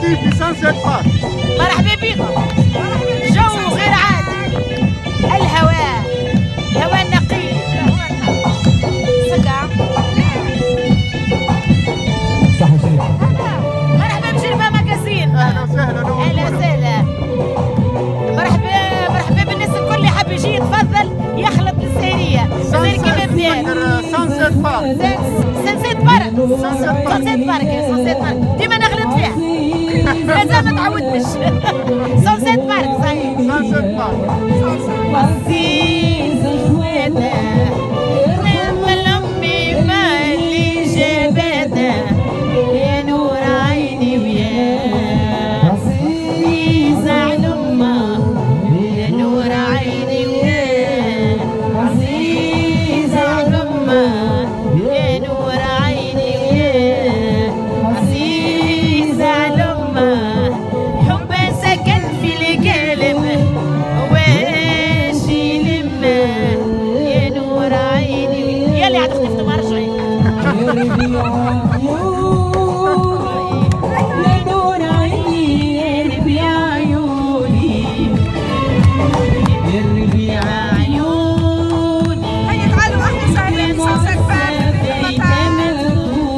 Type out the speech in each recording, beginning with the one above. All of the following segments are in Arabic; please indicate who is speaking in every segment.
Speaker 1: ici في سانسيت بارك.
Speaker 2: مرحبا بكم. جو غير عادي، الهواء نقي. صقع
Speaker 3: صح شريف.
Speaker 2: مرحبا بجربة ماجازين.
Speaker 1: اهلا وسهلا.
Speaker 2: اهلا وسهلا. مرحبا بالناس الكل اللي حاب يجي يتفضل يخلط السهرية. مازال كيما بدات.
Speaker 1: سانسيت بارك.
Speaker 2: سانسيت بارك. سانسيت بارك. ديما نغلط فيها. مازال ما تعودتش. سانسيت بارك صحيح.
Speaker 1: سانسيت بارك.
Speaker 2: عزيز اخواتها من امي ما اللي جابتها يا نور عيني ويا عزيز على امه يا نور عيني ويا عزيز على امه يا نور عيني ويا عزيز على امه حبها سكن في القلب يا نور عيني. يلي عاد اختفت ما رجعي. يا نور عيني يا ربيع عيوني يا ربيع عيوني.
Speaker 4: هيا تعالوا احنا سهرين سانسيت بارك في المطار.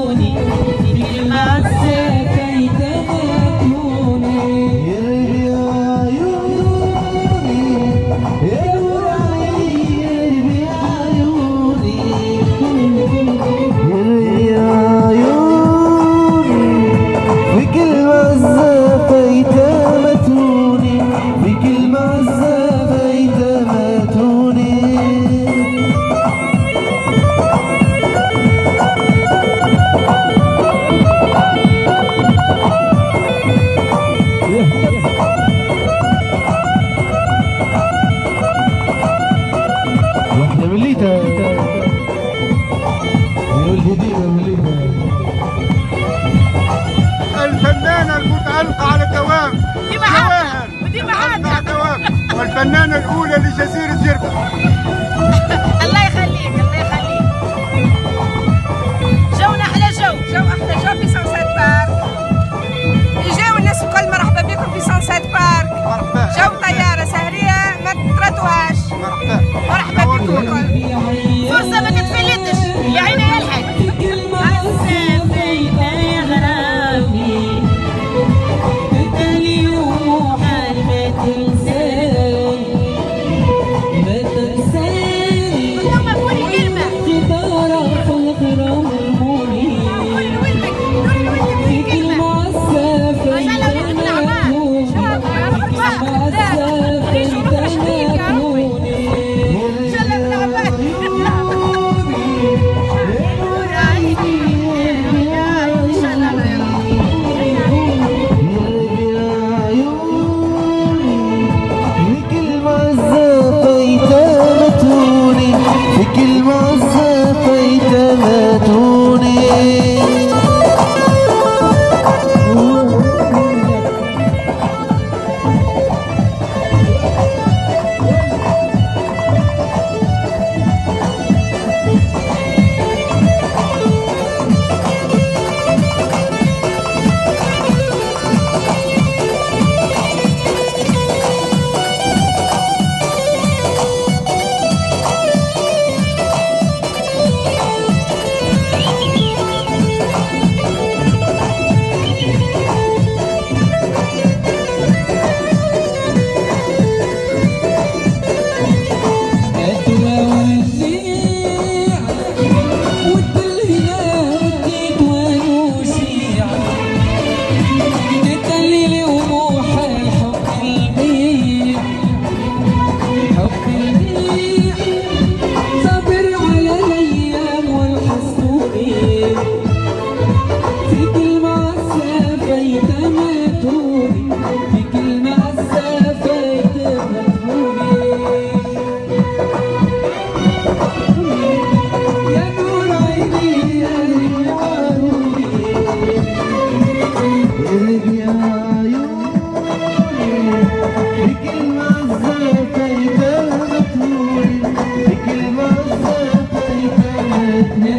Speaker 1: الفنانة المتألقة على الدوام
Speaker 2: وديما عادة
Speaker 1: والفنانة الأولى لجزيرة جربة.
Speaker 2: الله يخليك الله يخليك. جونا أحلى جو
Speaker 4: أحلى جو في سانسيت بارك. يجيو الناس الكل مرحبا بكم في سانسيت بارك.
Speaker 1: مرحبا.
Speaker 4: جو طيارة سهرية ما تتردوهاش. مرحبا بكم الكل.
Speaker 2: فرصة ما تتفلتش يا عيني يلحق.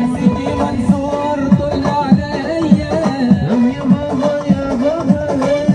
Speaker 3: منصور طل عليا يا بابا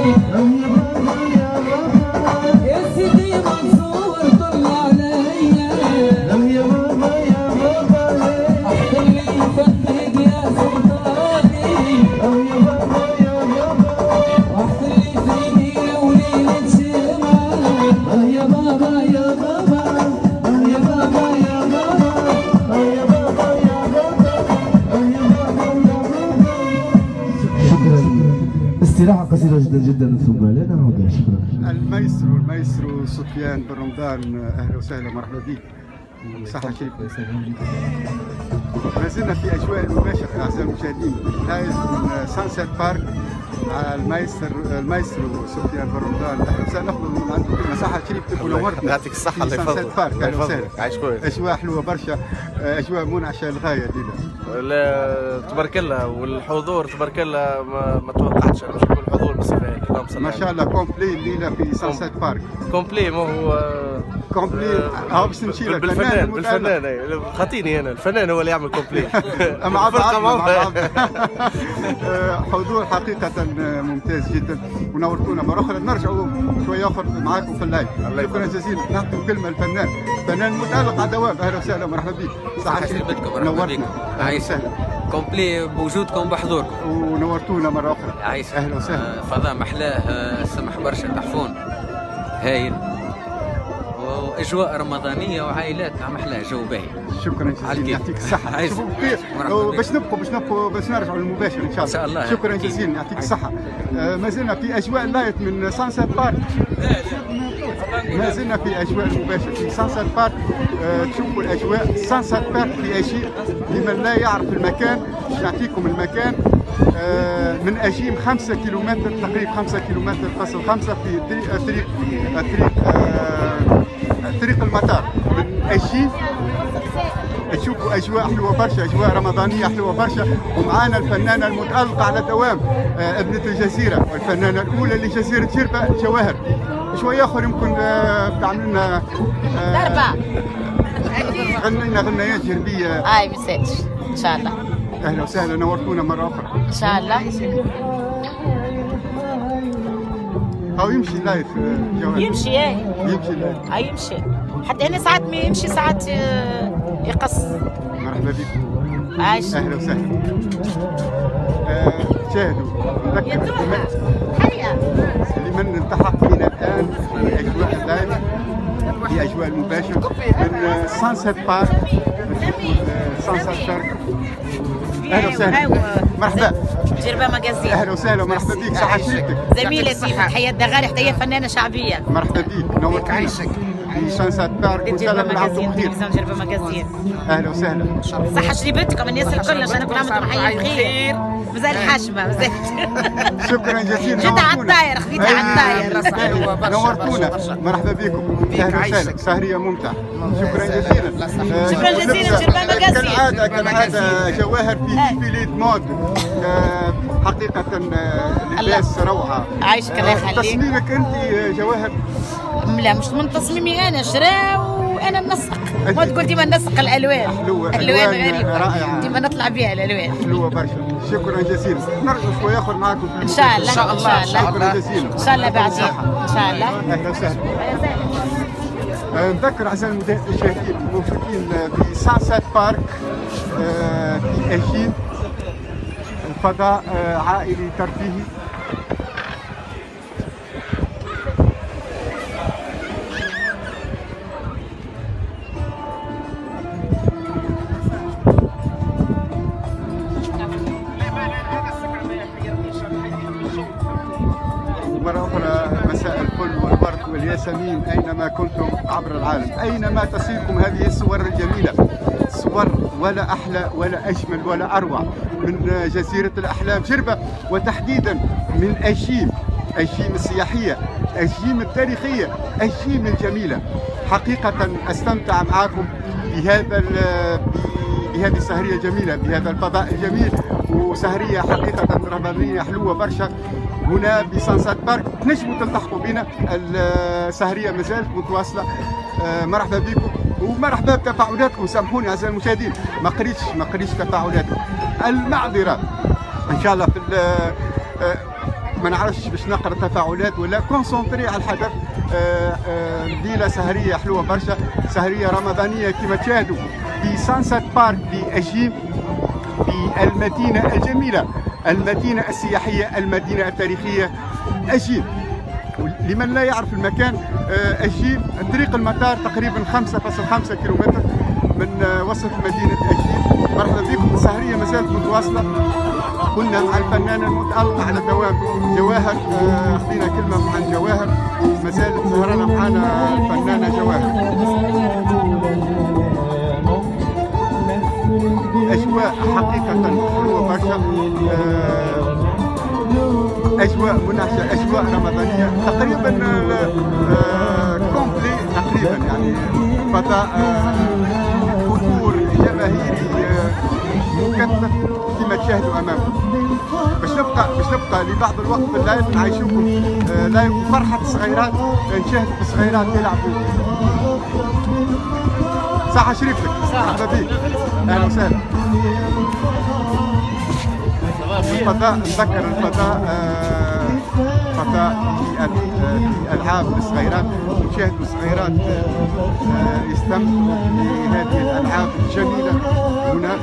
Speaker 3: استراحة قصيرة جدا جدا ثم لا نعود. شكرا.
Speaker 1: المايسترو سفيان بن رمضان، اهلا وسهلا مرحبا بك. صحة شريف. ما زلنا في اجواء المباشر اعزائي المشاهدين، هاي من سانسيت بارك. المايسترو سفيان بن رمضان، اهلا وسهلا. ناخذ من عندكم صحة شريف، ونورتنا.
Speaker 5: يعطيك الصحة. الله يحفظك.
Speaker 1: سانسيت بارك، اهلا وسهلا.
Speaker 5: عايش كويس.
Speaker 1: اجواء حلوة برشا، اجواء منعشة للغاية لينا.
Speaker 5: تبارك الله، والحضور تبارك الله ما توقعتش باش يكون الحضور بالصفه هذه.
Speaker 1: ما شاء الله كومبلي الليله في سانسيت بارك.
Speaker 5: كومبلي، ما هو
Speaker 1: كومبلي باش نمشي لك
Speaker 5: بالفنان خاطيني انا، الفنان هو اللي يعمل كومبلي.
Speaker 1: مع بعض. حضور حقيقة ممتاز جدا، ونورتونا مرة أخرى. نرجعوا شوية أخرى معاكم في اللايف. شكرا جزيلا. نعطي كلمة الفنان متألق على الدوام. أهلا وسهلا مرحبا بك.
Speaker 6: صحة شربتكم. مرحبا بكم. عايش
Speaker 1: وسهلا.
Speaker 6: كومبلي بوجودكم بحضوركم.
Speaker 1: ونورتونا مرة أخرى.
Speaker 6: عايش.
Speaker 1: أهلا وسهلا.
Speaker 6: فضاء محلاه، سمح برشا، تحفون هايل، واجواء رمضانيه وعائلات محلاه، جو باهي.
Speaker 1: شكرا جزيلا. يعطيك الصحة. باش نرجعوا للمباشر ان شاء الله.
Speaker 6: شاء الله.
Speaker 1: شكرا جزيلا. يعطيك الصحة. ما زلنا في اجواء اللايف من سانسيت بارك. ما زلنا في اجواء المباشر في سانسيت بارك. تشوفوا الاجواء. سانسيت بارك في شيء لمن لا يعرف المكان، نعطيكم المكان. من اجيم 5 كيلومتر تقريبا، 5 كيلومتر فاصل 5 في طريق المطار من اجيم. تشوفوا اجواء حلوه برشا، اجواء رمضانيه حلوه برشا. ومعانا الفنانه المتالقه على الدوام، ابنه الجزيره، والفنانه الاولى لجزيره جربه، جواهر. شويه اخر يمكن تعمل لنا
Speaker 2: ضربه،
Speaker 1: غني لنا غنايات جربيه.
Speaker 2: مساتش ان شاء الله.
Speaker 1: اهلا وسهلا، نورتونا مره اخرى
Speaker 2: ان شاء الله.
Speaker 1: او يمشي لايف جواهر.
Speaker 2: يمشي
Speaker 1: لايف.
Speaker 2: يمشي حتى هنا ساعات ما يمشي، ساعات يقص.
Speaker 1: مرحبا بكم.
Speaker 2: عايش.
Speaker 1: اهلا وسهلا. شاهدوا لمن التحق بنا الان في اجواء اللايف، في اجواء المباشر من سانسيت بارك. سانسيت بارك. اهلا وسهلا. مرحبا.
Speaker 2: جربه ماجازين.
Speaker 1: اهلا وسهلا ومرحبا بك. صحة شريكتك.
Speaker 2: زميلتي فتحية دغاري، حتى هي فنانة شعبية.
Speaker 1: مرحبا بك. نورتنا.
Speaker 6: عايشك.
Speaker 1: في سانسيت بارك.
Speaker 2: جربه ماجازين. تلفزيون جربه ماجازين.
Speaker 1: اهلا وسهلا.
Speaker 2: صحة شريبتكم الناس الكل، عشان نكون عملتم حياة بخير. مازال حاشمة مازال.
Speaker 1: شكرا جزيلا.
Speaker 2: جيت على الطاير، خذيتها على الطاير.
Speaker 1: نورتونا. مرحبا بكم. اهلا وسهلا. سهرية ممتعة. شكرا جزيلا.
Speaker 2: شكرا جزيلا. جربه ماجازين.
Speaker 1: كالعادة جواهر في ليد مود. حقيقة لباس روعة.
Speaker 2: عايشك الله يخليك.
Speaker 1: تصميمك انت جواهر؟
Speaker 2: لا مش من تصميمي انا، شراء وانا ننسق. ما تقول ديما ننسق الالوان. الوان غريبة
Speaker 1: رائعة.
Speaker 2: ديما نطلع بها الالوان.
Speaker 1: حلوة برشا. شكرا جزيلا. نرجع شوية اخر معكم في
Speaker 2: ان شاء الله. ان شاء الله.
Speaker 1: شكرا جزيلا.
Speaker 2: ان شاء الله بعدين. ان شاء الله.
Speaker 1: اهلا وسهلا. نذكر اعزائي المشاهدين موجودين في سانسيت بارك في اجيب، فضاء عائلي ترفيهي. مرة أخرى مساء الفل والورد والياسمين أينما كنتم عبر العالم، أينما تصلكم هذه الصور الجميلة. صور ولا أحلى ولا أجمل ولا أروع من جزيرة الأحلام جربة، وتحديدا من أجيم السياحية، أجيم التاريخية، أجيم الجميلة. حقيقة أستمتع معكم بهذه السهرية الجميلة، بهذا الفضاء الجميل، وسهرية حقيقة رمضانية حلوة برشا هنا بسانسيت بارك. تنجموا تلتحقوا بنا، السهرية مازالت متواصلة. مرحبا بكم ومرحبا بتفاعلاتكم. سامحوني اعزائي المشاهدين ما قريتش تفاعلاتكم، المعذرة. ان شاء الله في ما نعرفش باش نقرا تفاعلات ولا كونسونطري على الحدث. ليله سهريه حلوه برشا، سهريه رمضانيه كما تشاهدوا في سانسيت بارك بأجيم في المدينه الجميله، المدينه السياحيه، المدينه التاريخيه أجيم. لمن لا يعرف المكان، أجيم طريق المطار تقريبا 5.5 كيلومتر من وسط مدينه أجيم. مرحبا بكم، السهريه مازالت متواصله. كنا مع الفنانه المتألقة على الدوام جواهر، خذينا كلمه عن جواهر، مازالت سهرانه معنا الفنانه جواهر. اجواء حقيقه حلوه برشا، اجواء منعشه، اجواء رمضانيه تقريبا كومبلي تقريبا، يعني فضاء حضور جماهيري مكثف كما تشاهدوا امامكم. باش نبقى لبعض الوقت في اللايف نعيشوكم لايف فرحه الصغيرات، نشاهدوا الصغيرات يلعبوا. صحة شريفتك، مرحبا بك، اهلا وسهلا. الفضاء، نذكر الفضاء فضاء في العاب الصغيرات، نشاهدوا الصغيرات يستمتعوا بهذه الالعاب الجميله هنا.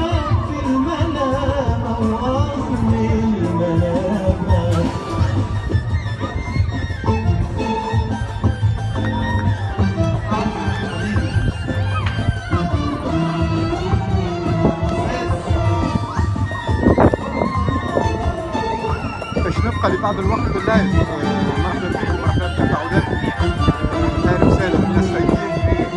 Speaker 1: باش نبقى لبعض الوقت في اللايف. مرحبا بكم، مرحبا بالتفاعلات، اهلا وسهلا بالناس الطيبين.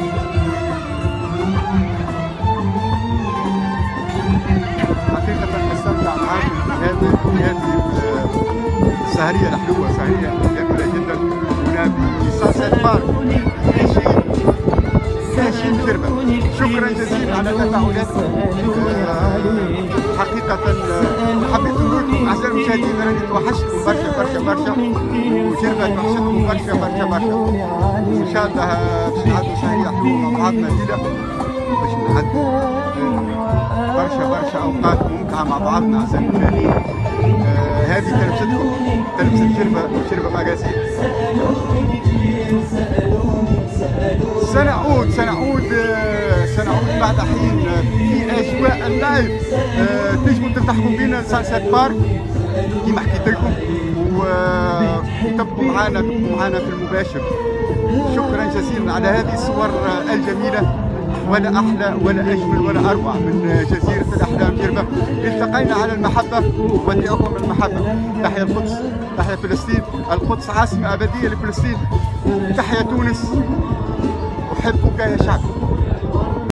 Speaker 1: حقيقة نستمتع معاكم في هذه السهرية الحلوة، سهرية جميلة جدا هنا في سانسيت بارك أجيم جربة. شكرا جزيلا على تفاعلاتكم. حقيقة حبيت نقول لكم أعزائي المشاهدين راني توحشتكم برشا برشا برشا، وجربة توحشتكم برشا برشا برشا. وإن شاء الله باش نعدوا سهرية حلوة مع بعضنا ليلة، باش نعدوا برشا برشا أوقات ممتعة مع بعضنا أعزائي المشاهدين. هذه تلبستكم، تلبسة جربة ماغازين. سنعود بعد حين في اجواء اللايف. تنجموا تلتحقوا بنا سانسيت بارك كما حكيت لكم، وتبقوا معنا في المباشر. شكرا جزيلا على هذه الصور الجميله، ولا احلى ولا اجمل ولا اروع من جزيره الاحلام جربه. التقينا على المحبه، ودعوكم المحبه. تحيا القدس، تحيا فلسطين، القدس عاصمه ابديه لفلسطين. تحيا تونس، احبك يا شعب.